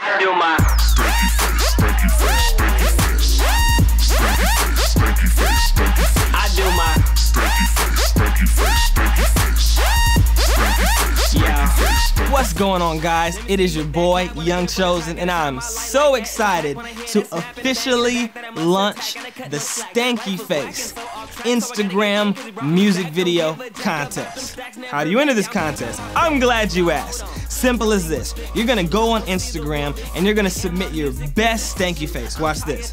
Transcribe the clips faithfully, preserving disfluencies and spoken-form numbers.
I do my stanky face, stanky face, stanky face, stanky face, stanky face, stanky face. I do my stanky face, stanky face, stanky face, stanky face, Yeah. stanky face, stanky. What's going on, guys? It is your boy, Young Chosen, and I'm so excited to officially launch the Stanky Face Instagram music video contest. How do you enter this contest? I'm glad you asked. Simple as this. You're gonna go on Instagram and you're gonna submit your best stanky face. Watch this.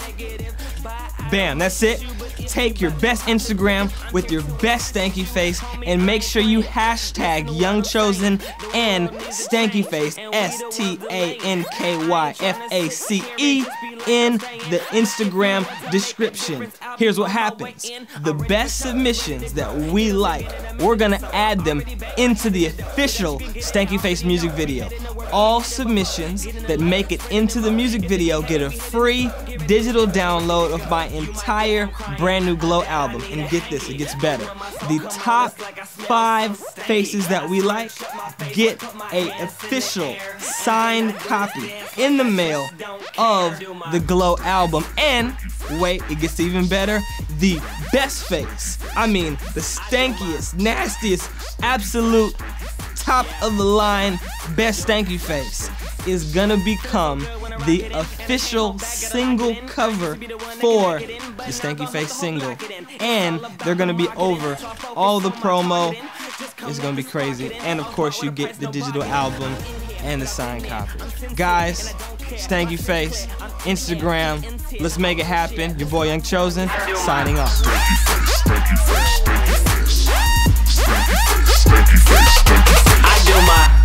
Bam, that's it. Take your best Instagram with your best stanky face and make sure you hashtag Young Chosen and Stanky Face, S T A N K Y F A C E, in the Instagram description. Here's what happens. The best submissions that we like, we're gonna add them into the official Stanky Face music video. All submissions that make it into the music video get a free digital download of my entire brand new Glow album. And get this, it gets better. The top five faces that we like get a official signed copy in the mail of the Glow album. And wait, it gets even better. The best face, I mean the stankiest, nastiest, absolute top of the line best stanky face is gonna become the official single cover for the Stanky Face single, and they're gonna be over all the promo. It's gonna be crazy, and of course you get the digital album and the signed copy. Guys, Stanky Face Instagram, let's make it happen. Your boy Young Chosen signing off. Stanky face, stanky face, stanky face, stanky face, stanky face, stanky face. I do my